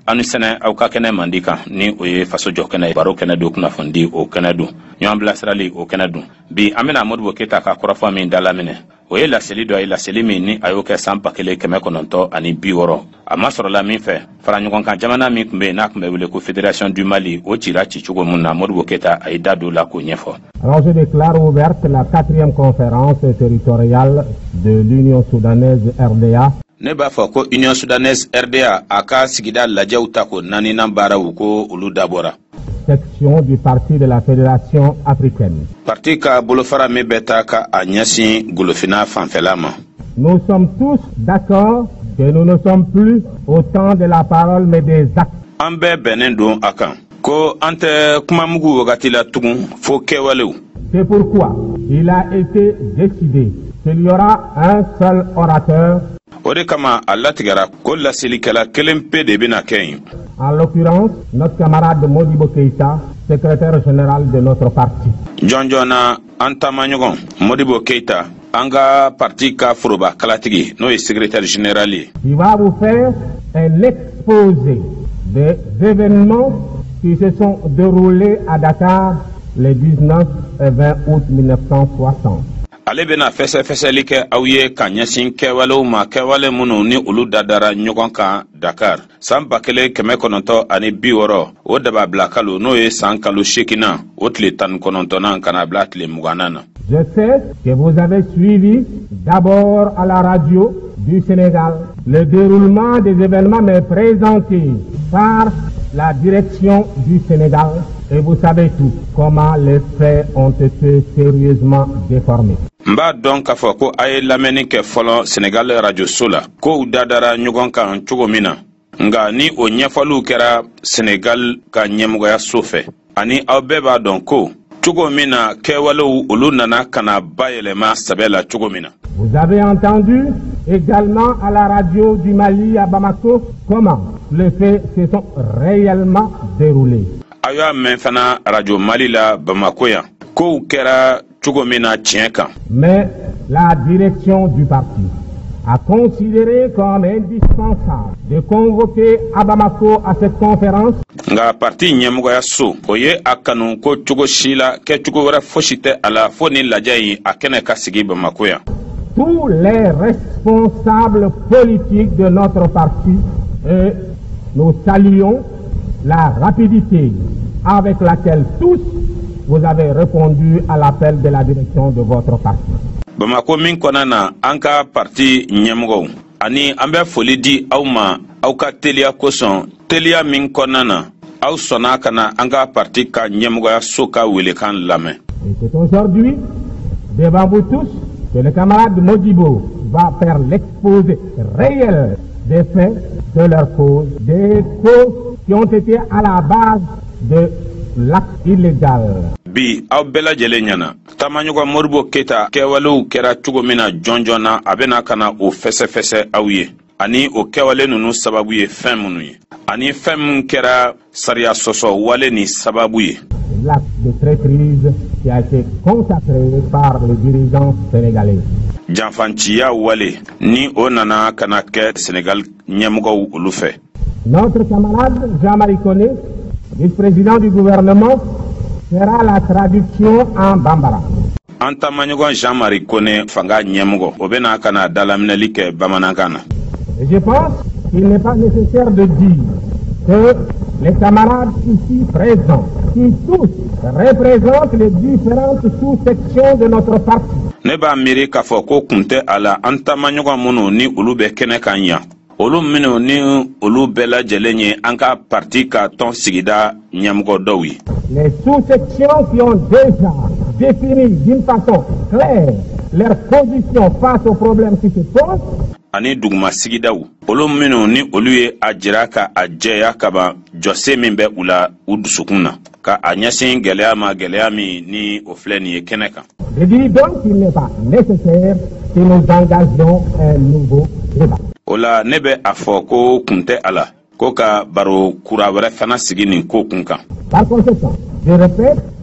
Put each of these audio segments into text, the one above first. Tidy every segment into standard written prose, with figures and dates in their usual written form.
anu sene au ka kene mandika ni oye faso jo kene baro kene do kuna fondi o kene do nyon blasrali o kene do bi amena Modibo Keita ka korafo min dalamine oye la seli do ay la seli min ni ayoke sampa kele keme kononto ani biworo amasoro la min fe fara nyon kan jamana min kumbe na kumbe wele ko Fédération du Mali o tira ci chugo mun na Modibo Keita ay dado la ko nyefo. Alors je déclare ouverte la 4e conférence territoriale de l'Union soudanaise RDA. Ne b'a fɔ ko Union soudanaise RDA a ka sigida lajɛw ta ko naani nan baaraw ko olu dabɔra. Section du parti de la Fédération africaine. Parti ka bolofara min bɛ taa ka a ɲɛsin golofina fanfɛla ma. Nous sommes tous d'accord que nous ne sommes plus au temps de la parole mais des actes. An bɛɛ bɛnnen don a kan ko an tɛ kumamugu wagati la tugun fo kɛwalew. C'est pourquoi il a été décidé qu'il y aura un seul orateur. O de kama a latigɛra ko lasilikɛla kelen pe de bɛna kɛ yen. En l'occurrence, notre camarade Modibo Keita, secrétaire général de notre parti. Jɔnjɔn an taamaɲɔgɔn Modibo Keita an ka parti ka foroba kalatigi n'o ye secrétaire général ye. Il va vous faire un exposé des événements qui se sont déroulés à Dakar le 19 et 20 août 1960. Ale bena fɛsɛfɛsɛli kɛ aw ye ka ɲɛsin kɛwalew ma kɛwale minnu ni olu dadara ɲɔgɔn kan Dakar san 1960 ani 60 o daba bila kalo n'o ye san kalo 8nan o tile 19nan kana bila tile 20nan na. Je sais que vous avez suivi d'abord à la radio du Sénégal le déroulement des événements mais présenté par la direction du Sénégal et vous savez tout comment les faits ont été sérieusement déformés. Mba dɔn k'a fɔ ko a ye lamɛnni kɛ fɔlɔ Sénégal radio so la ko u dadara ɲɔgɔn kan cogo min na nga ni o ɲɛfɔliw kɛra Sénégal ka ɲɛmɔgɔya so fɛ ani aw bɛɛ b'a dɔn ko cogo min na kɛwalew olu nana kana bayɛlɛma sɛbɛ la cogo min na. Vous avez entendu également à la radio du Mali à Bamako comment les faits se sont réellement déroulés. A y'a mɛn fana radio Mali la Bamako yan kow kɛra cogo min na tiɲɛ kan. Mais la direction du parti a considéré comme indispensable de convoquer à Bamako à cette conférence. Nga parti ɲɛmɔgɔya so o ye a kanu ko cogo si la kɛ cogo wɛrɛ fosi tɛ a la fo ni lajɛ in a kɛnɛ ka sigi Bamako yan. Tous les responsables politiques de notre parti et nous saluons la rapidité avec laquelle tous vous avez répondu à l'appel de la direction de votre parti. Bamako min kɔnɔ na an ka parti ɲɛmɔgɔw ani an bɛ foli di aw ma aw ka teliya kosɔn teliya min kɔnɔ na aw sɔnna ka na an ka parti ka ɲɛmɔgɔya so ka welekan lamɛn. Et c'est aujourd'hui devant vous tous que le camarade Modibo va faire l'exposé réel des faits de leur cause, des causes qui ont été à la base de l'acte illégal. Bi aw bɛɛ lajɛlen ɲɛna taamaɲɔgɔn Modibo Keita kɛwalew kɛra cogo min na jɔnjɔn na a bɛna ka na o fɛsɛfɛsɛ aw ye ani o kɛwale ninnu sababu ye fɛn minnu ye ani fɛn min kɛra sariya sɔsɔ wale ni sababu ye. L'acte de traîtrise qui a été consacré par les dirigeants sénégalais. Janfanciya wale ni o nana kana kɛ Sénégal ɲɛmɔgɔw olu fɛ. Notre camarade Jean-Marie Koné, vice-président du gouvernement, fera la traduction en bambara. An taamaɲɔgɔn Jean-Marie Koné fanga ɲɛmɔgɔ o bɛna ka na dalaminɛli kɛ bamanankan na. Et je pense qu'il n'est pas nécessaire de dire que les camarades ici présents, qui tous représentent les différentes sous-sections de notre parti. Ne b'a miiri k'a fɔ ko kun tɛ a la an taamaɲɔgɔn minnu ni olu bɛ kɛnɛ kan yan olu minnu ni olu bɛɛ lajɛlen ye an ka parti ka tɔn sigida ɲɛmɔgɔ dɔw ye. Les sous-sections qui ont déjà défini d'une façon claire leur position face aux problèmes qui se posent. Ani duguma sigidaw olu minnu ni olu ye a jira ka a jɛya kaban jɔse min bɛ u la u dusukun na ka a ɲɛsin gɛlɛya ma gɛlɛya min ni o filɛ nin ye kɛnɛ kan. Je dis donc qu'il n'est pas nécessaire que nous engagions un nouveau débat. O la ne bɛ a fɔ ko kun tɛ a la ko ka baro kura wɛrɛ fana sigi nin ko kun kan. Par conséquent, je répète,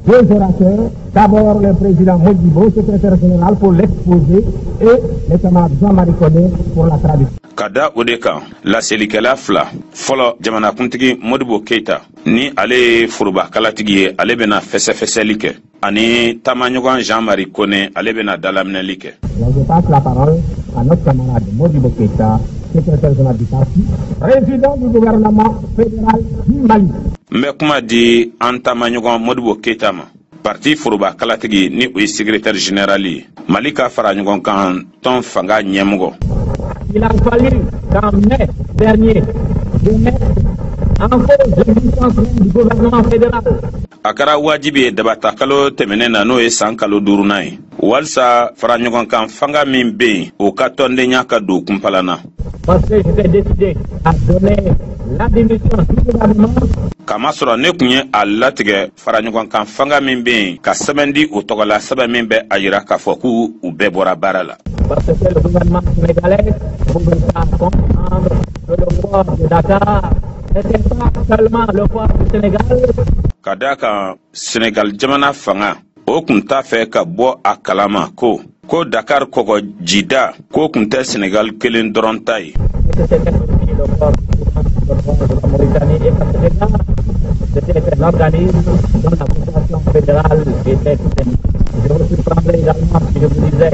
deux orateurs. D'abord le président Modibo, secrétaire général pour l'exposé, et le camarade Jean-Marie Koné pour la traduction. Kada Odeka, la selikela fla, folo jamana kuntigi Modibo Keita, ni ale furuba kalatigi ale bena fese like, ani tamanyogan Jean-Marie Koné ale bena dalamne like. Je passe la parole à notre camarade Modibo Keita, secrétaire général du parti, président du gouvernement fédéral du Mali. Mbekuma di antamanyogan Modibo Keita ma. Parti furuba kalatigi ni o secrétaire général Mali ka fara ɲɔgɔn kan ton fanga ɲɛmɔgɔ. Il a fallu qu'en mai dernier, de mettre en cause l'existence du gouvernement fédéral. A kɛra wajibi ye dabata kalo tɛmɛnen na n'o ye san kalo 5nan ye. Walsa fara ɲɔgɔn kan fanga min bɛ yen o ka tɔndenya ka don kunpala na. Parce que j'étais décidé à donner la démission du gouvernement. Kama sɔrɔ ne tun ye a latigɛ fara ɲɔgɔn kan fanga min bɛ yen ka sɛbɛn di o tɔgɔ la sɛbɛn min bɛ a yira k'a fɔ k'u bɛɛ bɔra baara la. Parce que le gouvernement sénégalais pouvait pas comprendre que le port de Dakar n'était pas seulement le port du Sénégal. Ka d'a kan Sénégal jamana fanga o kun t'a fɛ ka bɔ a kalama ko Dakar kɔgɔ jida ko kun tɛ Sénégal kelen dɔrɔn ta ye. C'était l'organisme dont la population fédérale était soutenue. Je vous surprendrai également si je vous disais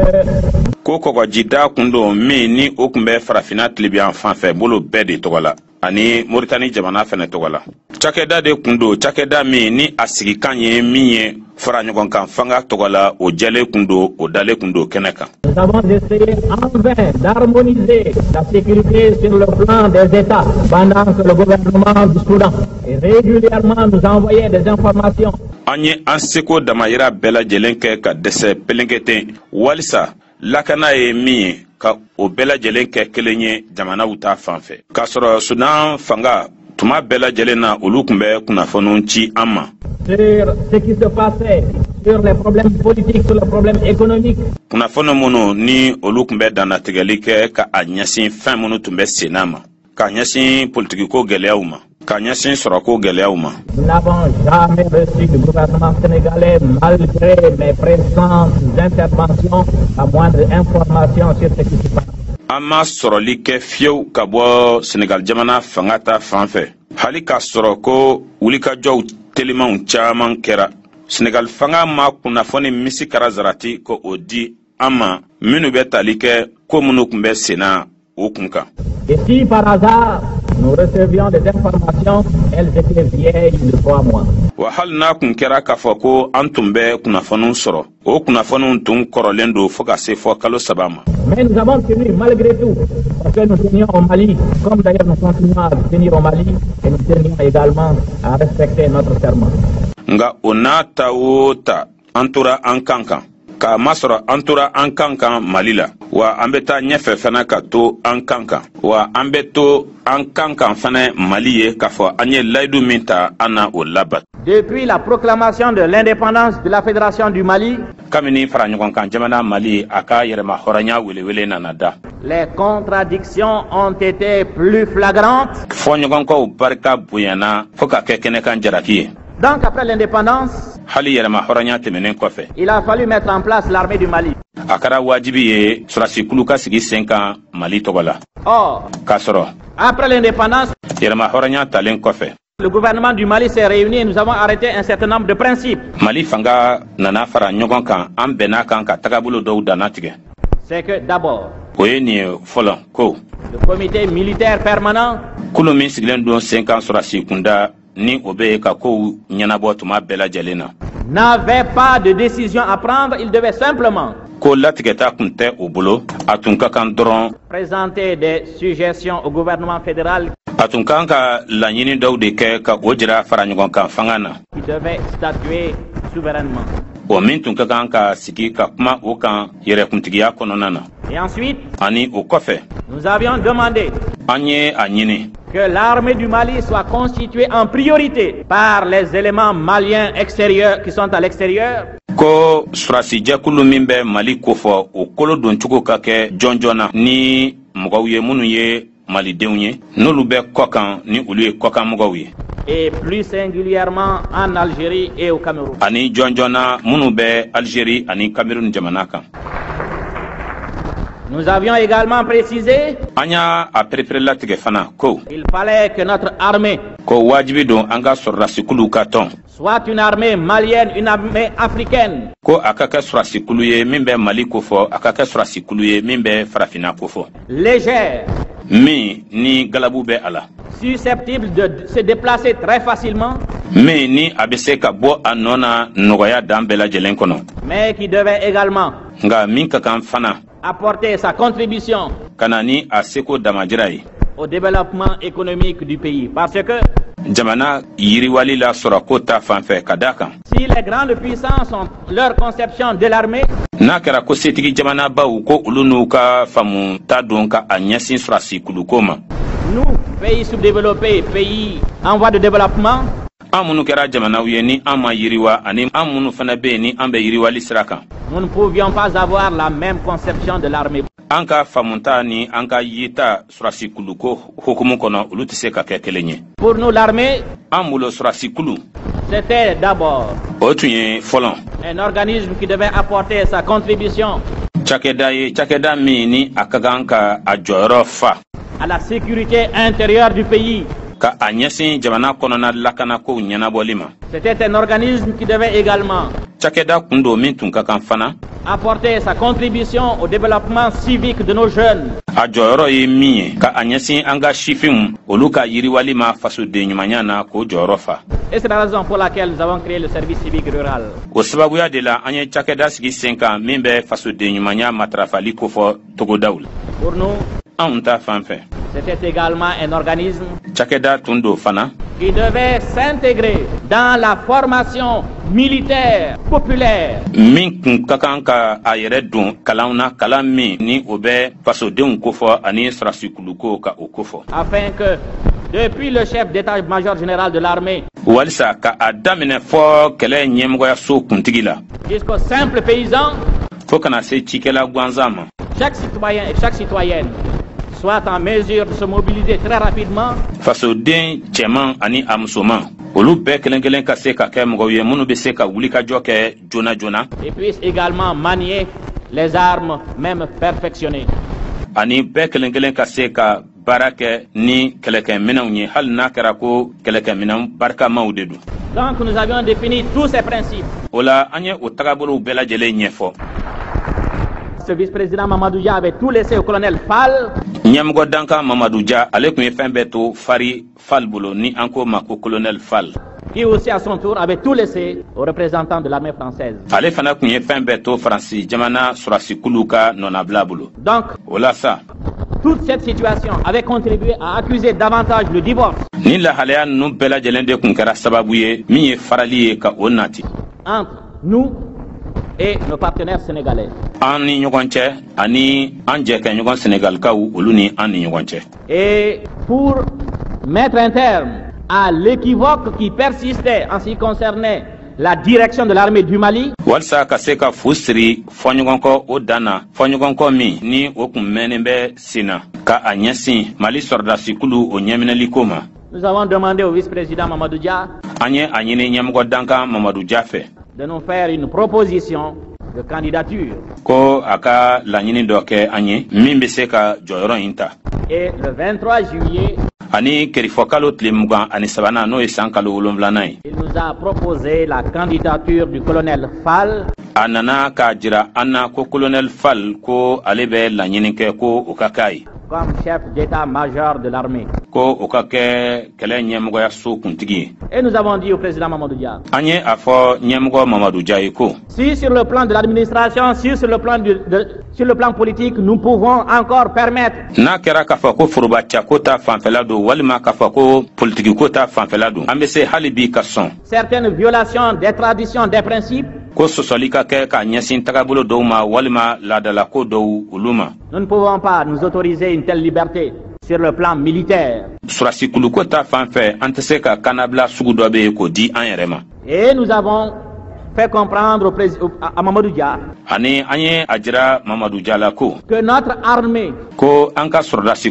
que ko kɔgɔ jida kun don min ni o kun bɛ farafina tilibiyan fan fɛ bolo bɛɛ de tɔgɔ la ani Mauritanie jamana fɛnɛ tɔgɔ la. Cakɛda de kun don cakɛda min ni a sigikan ye min ye fara ɲɔgɔn kan fanga tɔgɔ la o jɛlen kun don o dalen kun don kɛnɛ kan. Nous avons essayé en vain d'harmoniser la sécurité sur le plan des États pendant que le gouvernement du Soudan et régulièrement nous envoyait des informations. An ye an seko damayira bɛɛ lajɛlen kɛ ka dɛsɛ pelenketen walisa lakana ye min ye ka o bɛɛ lajɛlen kɛ kelen ye jamanaw ta fan fɛ. K'a sɔrɔ Sudan fanga tuma bɛɛ lajɛlen na olu kun bɛ kunnafoniw ci an ma. Sur ce qui se passait, sur les problèmes politiques, sur les problèmes économiques. Kunnafoni minnu ni olu kun bɛ dannatigɛli kɛ ka a ɲɛsin fɛn minnu tun bɛ sen na ma, ka ɲɛsin politikiko gɛlɛyaw ma, ka ɲɛsin sɔrɔko gɛlɛyaw ma. Nous n'avons jamais reçu du gouvernement sénégalais, malgré mes présentes interventions, la moindre information sur ce qui se passe. An ma sɔrɔli kɛ fiyewu ka bɔ Sénégal jamana fanga ta fan fɛ. Hali k'a sɔrɔ ko wulikajɔw telimanw caman kɛra. Sénégal fanga ma kunnafoni misi kara zarati ko o di an ma minnu bɛ tali kɛ ko minnu kun bɛ sen na o kun kan. Et si par hasard nous recevions des informations, elles étaient vieilles de 3 mois. Wa hali n'a kun kɛra k'a fɔ ko an tun bɛ kunnafoniw sɔrɔ o kunnafoniw tun kɔrɔlen don fo ka se fɔ kalo 3 ma. Mais nous avons tenu malgré tout, parce que nous tenions au Mali, comme d'ailleurs nous continuons à tenir au Mali, et nous tenions également à respecter notre serment. Nga o n'a ta o ta an tora an kan kan k'a masɔrɔ an tora an kan kan Mali la wa an bɛ taa ɲɛfɛ fana ka to an kan kan wa an bɛ to an kan kan fana Mali ye k'a fɔ an ye layidu min ta an na o labat. Depuis la proclamation de l'indépendance de la Fédération du Mali, kabini fara ɲɔgɔn kan jamana Mali a ka yɛrɛma hɔrɔnya welewele nana da. les contradictions ont été plus flagrantes. Fɔ ɲɔgɔnkaw barika bonyana fo ka kɛ kɛnɛkan jaraki ye. Donc après l'indépendance, hali yɛrɛma hɔrɔnya tɛmɛnen kɔfɛ il a fallu mettre en place l'armée du Mali. a kɛra wajibi ye sɔrɔsikulu ka sigi sen kan Mali tɔgɔ la. Or, K'a sɔrɔ après l'indépendance, yɛrɛma hɔrɔnya talen kɔfɛ le gouvernement du Mali s'est réuni et nous avons arrêté un certain nombre de principes. Mali fanga nana fara ɲɔgɔn kan an bɛnna kan ka tagabolo dɔw danna tigɛ. C'est que d'abord, O ye nin ye fɔlɔ ko le comité militaire permanent kulu min sigilen don sen kan sɔrɔsi kunda ni o bɛ ka kow ɲɛnabɔ tuma bɛɛ lajɛlen na. n'avait pas de décision à prendre, il devait simplement Ko latigɛta kun tɛ o bolo a tun ka kan dɔrɔn présenter des suggestions au gouvernement fédéral a tun kan ka laɲini dɔw de kɛ ka o jira fara ɲɔgɔn kan fanga na. qui devait statuer souverainement. O min tun ka kan ka sigi ka kuma o kan yɛrɛkuntigiya kɔnɔna na. Et ensuite, Ani o kɔfɛ nous avions demandé an ye a ɲini que l'armée du Mali soit constituée en priorité par les éléments maliens extérieurs qui sont à l'extérieur, ko sɔrɔsijɛkulu min bɛ Mali kofɔ o kolo don cogo ka kɛ jɔn joona ni mɔgɔw ye minnu ye malidenw ye n'olu bɛ kɔkan ni olu ye kɔkan mɔgɔw ye. et plus singulièrement en Algérie et au Cameroun. Ani jonjona munu be Algérie ani Cameroun jamana kan. Nous avions également précisé Anya a préféré tige fana ko qu'il fallait que notre armée ko wajibi don anga sorasi kulu ka ton soit une armée malienne, une armée africaine. ko akaka sorasi kulu ye min be Mali ko fo akaka sorasi kulu ye min be Farafina ko fo Légère, mi ni galabu be ala susceptible de se déplacer très facilement, mi ni abese ka bo anona nogoya dan bela jelen kono mais qui devait également nga min ka kan fana apporter sa contribution kanani a seko damajirai au développement économique du pays. Parce que jamana yiriwali la sorako ta fanfɛ ka da kan si les grandes puissances ont leur conception de l'armée, n'a kɛra ko setigi jamana baw ko olu n'u ka faamu ta don ka a ɲɛsin surasi kuluko ma nous, pays sous-développés, pays en voie de développement, an minnu kɛra jamanaw ye ni an ma yiriwa ani an minnu fana bɛ yen ni an bɛ yiriwali sira kan nous ne pouvions pas avoir la même conception de l'armée. an ka faamuta ni an ka yita surasi kuluko hukumu kɔnɔ olu tɛ se ka kɛ kelen ye Pour nous, l'armée, an bolo surasi kulu c'était d'abord o tun ye fɔlɔ un organisme qui devait apporter sa contribution cakɛda ye cakɛda min ni a ka kan ka a jɔyɔrɔ fa à la sécurité intérieure du pays. ka a ɲɛsin jamana kɔnɔna lakanakow ɲɛnabɔli ma C'était un organisme qui devait également cakɛda kun don min tun ka kan fana apporter sa contribution au développement civique de nos jeunes. a jɔyɔrɔ ye min ye ka a ɲɛsin an ka sifinw olu ka yiriwali ma fasoden ɲumanya na k'o jɔyɔrɔ fa Et c'est la raison pour laquelle nous avons créé le service civique rural. o sababuya de la an ye cakɛda sigi sen kan min bɛ fasoden ɲumanya matarafali kofɔ togodaw la Pour nous, anw ta fan fɛ c'était également un organisme cakɛda tun don fana qui devait s'intégrer dans la formation militaire populaire min kun ka kan ka a yɛrɛ don kalanw na kalan min ni o bɛ fasodenw kofɔ ani sarasikuluko ka o kofɔ afin que, depuis le chef d'état-major général de l'armée walisa ka a daminɛ fɔ kɛlɛ ɲɛmɔgɔyaso kuntigi la jusqu'au simple paysan, fo kana se cikɛla gansan ma chaque citoyen et chaque citoyenne soit en mesure de se mobiliser très rapidement fasoden cɛman ani a musoman olu bɛɛ kelen kelen ka se ka kɛ mɔgɔw ye minnu bɛ se ka wulikajɔ kɛ joona joona et puisse également manier les armes même perfectionnées. ani bɛɛ kelen kelen ka se ka baara kɛ ni kɛlɛkɛminɛnw ye hali n'a kɛra ko kɛlɛkɛminɛn barikamaw de don Donc nous avions défini tous ces principes. o la an ye o tagabolow bɛɛ lajɛlen ɲɛfɔ Ce vice-président Mamadou Dia avait tout laissé au colonel Fall ɲɛmɔgɔ dankan mamadu ja ale tun ye fɛn bɛɛ to fari fal bolo ni an ko ma ko colonel fal qui aussi à son tour avait tout laissé aux représentants de l'armée française. ale fana tun ye fɛn bɛɛ to faransi jamana sɔrasikulu ka nɔnabila bolo Donc o la sa toute cette situation avait contribué à accuser davantage le divorce ni lahalaya ninnu bɛɛ lajɛlen de tun kɛra sababu ye min ye farali ye ka o nati entre nous et nos partenaires sénégalais. an ni ɲɔgɔn cɛ ani an jɛkɛɲɔgɔn senegalikaw olu ni an ni ɲɔgɔn cɛ Et pour mettre un terme à l'équivoque qui persistait en ce qui concernait la direction de l'armée du Mali, walisa ka se ka fu siri fɔɲɔgɔnkɔ o dan na fɔɲɔgɔnkɔ min ni o kun mɛnnen bɛ sen na ka a ɲɛsin mali sɔrɔdasikulu o ɲɛminɛliko ma nous avons demandé au vice-président Mamadou Dia an ye a ɲini ɲɛmɔgɔ dankan mamadu ja fɛ de nous faire une proposition de candidature. ko a ka laɲini dɔ kɛ an ye min bɛ se ka jɔyɔrɔ in ta Et le 23 juillet, ani kɛrifɔ kalo tile 23 n'o ye san kalo 7 ye il nous a proposé la candidature du colonel Fall a nana k'a jira an na ko colonel fal ko ale bɛ laɲini kɛ ko o ka k'a ye comme chef d'état-major de l'armée. ko o ka kɛ kɛlɛ ɲɛmɔgɔyaso kuntigi ye Et nous avons dit au président Mamadou Dia, an ye a fɔ ɲɛmɔgɔ mamadu ja ye ko si sur le plan de l'administration, si sur le plan, sur le plan politique, nous pouvons encore permettre n'a kɛra k'a fɔ ko forobacako ta fanfɛla don walima k'a fɔ ko politikiko ta fanfɛla don an bɛ se hali bi ka sɔn certaines violations des traditions, des principes, ko sɔsɔli ka kɛ ka ɲɛsin tagabolo dɔw ma walima laadalako dɔw olu ma nous ne pouvons pas nous autoriser une telle liberté sur le plan militaire. sɔrasikuluko ta fan fɛ an tɛ se ka kannabila sugu dɔ bɛ yen k'o di an yɛrɛ ma Et nous avons fait comprendre à Mamadou Dia ani an ye a jira mamadu ja la ko que notre armée ko an ka sɔrɔdasikulu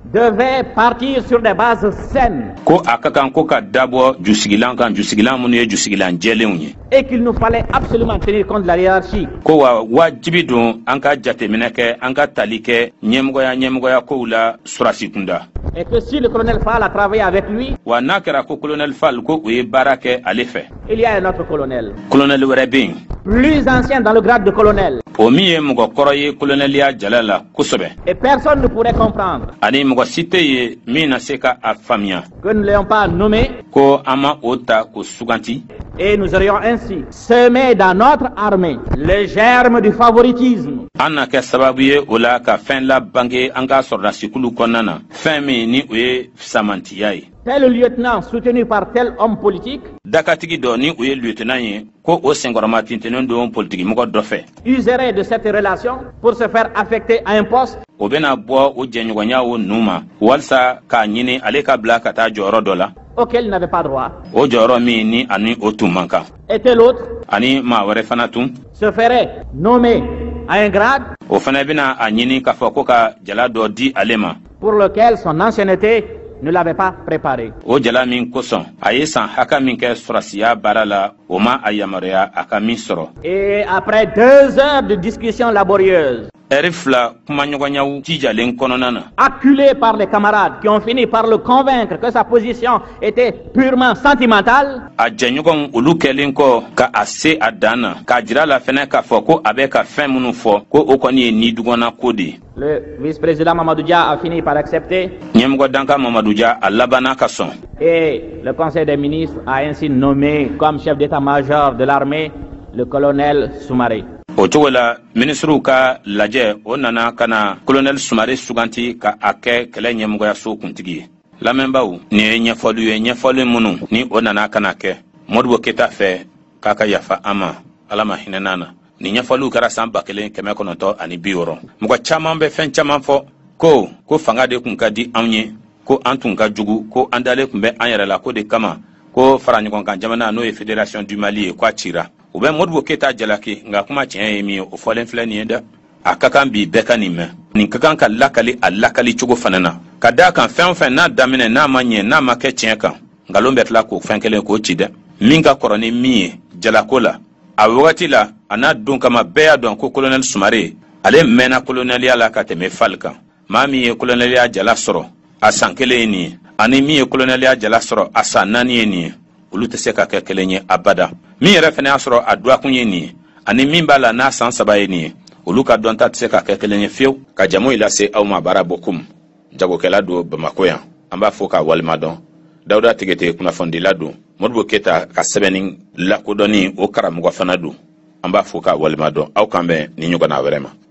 devait partir sur des bases saines. Ko akakan ko ka dabo jusigilan kan jusigilan munu ye jusigilan jelenye. Et qu'il nous fallait absolument tenir compte de la hiérarchie. Ko wa wajibi don anka jateminɛ kɛ anka tali kɛ ɲɛmɔgɔya kow la surasi kunda. Et que si le colonel Fall a travaillé avec lui, wa n'a kɛra ko colonel Fall ko o ye baara kɛ ale fɛ. Il y a un autre colonel. Colonel wɛrɛ bɛ yen. Plus ancien dans le grade de colonel. O min ye mɔgɔ kɔrɔ ye coloneliya jala la kosɛbɛ. Et personne ne pourrait comprendre. Ani mɔgɔ si tɛ ye min na se ka a faamuya. Que nous ne l'ayons pas nommé. Ko an ma o ta ko suganti. Et nous aurions ainsi semé dans notre armée les germes du favoritisme. An na kɛ sababu ye o la ka fɛn la bange an ka sɔrɔdasikulu kɔnɔna na. Fɛn min ni o ye samantiya ye. Tel lieutenant soutenu par tel homme politique. Dakatigi dɔ ni o ye lieutenant ye ko o senkɔrɔma tintɛnɛ don politiki mɔgɔ dɔ fɛ. Userait de cette relation pour se faire affecter à un poste. O bɛna bɔ o jɛɲɔgɔnya o nu ma walasa k'a ɲini ale ka bila ka taa jɔyɔrɔ dɔ la. Auquel il n'avait pas droit. O jɔyɔrɔ min ni ani o tun man kan. Et tel autre. Ani maa wɛrɛ fana tun. Se ferait nommer à un grade. O fana bɛna a ɲini k'a fɔ ko ka jala dɔ di ale ma. Pour lequel son ancienneté ne l'avait pas préparé. O jala min kosɔn a ye san hakɛ min kɛ sɔrɔsiya baara la o ma a yamaruya a ka min sɔrɔ. Et après 2 heures de discussion laborieuse. Ɛri fila kumaɲɔgɔnyaw jijalen kɔnɔna na. Acculé par les camarades qui ont fini par le convaincre que sa position était purement sentimentale. A jɛɲɔgɔnw olu kɛlen kɔ ka a se a dan na k'a jira la fɛnɛ k'a fɔ ko a bɛ ka fɛn minnu fɔ ko o kɔni ye nidugɔnna ko de ye. Le vice-président Mamadou Dia a fini par accepter. Ɲɛmɔgɔ danka Mamadou Dia a labanna ka sɔn. Et le conseil des ministres a ainsi nommé comme chef d'état-major de l'armée le colonel Soumaré. O cogo la ministrew ka lajɛ o nana ka na colonel Soumaré suganti ka a kɛ kɛlɛ ɲɛmɔgɔyaso kuntigi ye. Lamɛnbaw nin ye ɲɛfɔli minnu ni o nana ka na kɛ Modibo Keyita fɛ k'a ka yafa an ma Ala ma hinɛ na. Ni ɲɛfɔliw kɛra san 1960. Mɔgɔ caman bɛ fɛn caman fɔ ko fanga de kun ka di anw ye ko an tun ka jugu ko an dalen kun bɛ an yɛrɛ la ko de kama ko faraɲɔgɔnkan jamana n'o ye Fédération du Mali ye k'a cira. U bɛ Modibo Keyita jalaki nka kuma tiɲɛ ye min ye o fɔlen filɛ nin ye dɛ. A ka kan bi bɛɛ ka nin mɛn. Nin ka kan ka lakali a lakali cogo fana na. Ka d'a kan fɛn o fɛn n'a daminɛ n'a ma ɲɛ n'a ma kɛ tiɲɛ kan nkalon bɛ tila k'o fɛn kelen k'o ci dɛ. Min ka kɔrɔ ni min ye jalako la. A wagati la a n'a don kama bɛɛ y'a dɔn ko colonel Soumaré ale mɛnna coloneliya la ka tɛmɛ Fall kan. Maa min ye coloneliya jala sɔrɔ a san 1 ye nin ye ani min ye coloneliya jala sɔrɔ a san 4 ye nin ye olu tɛ se ka kɛ kelen ye abada. Min yɛrɛ fana y'a sɔrɔ a duwakun ye nin ye ani min b'a la n'a san 3 ye nin ye olu ka dɔnta tɛ se ka kɛ kelen ye fiyewu. Ka jamu lase aw ma baara bokum jagokɛla don Bamako yan an b'a fɔ k'a walima dɔn. Dawuda Tigete kunnafonidila don. Modibo Keyita ka sɛbɛnni lakodɔnni o karamɔgɔ fana don. An b'a fɔ k'a walima dɔn aw kan bɛn ni ɲɔgɔnna wɛrɛ ma.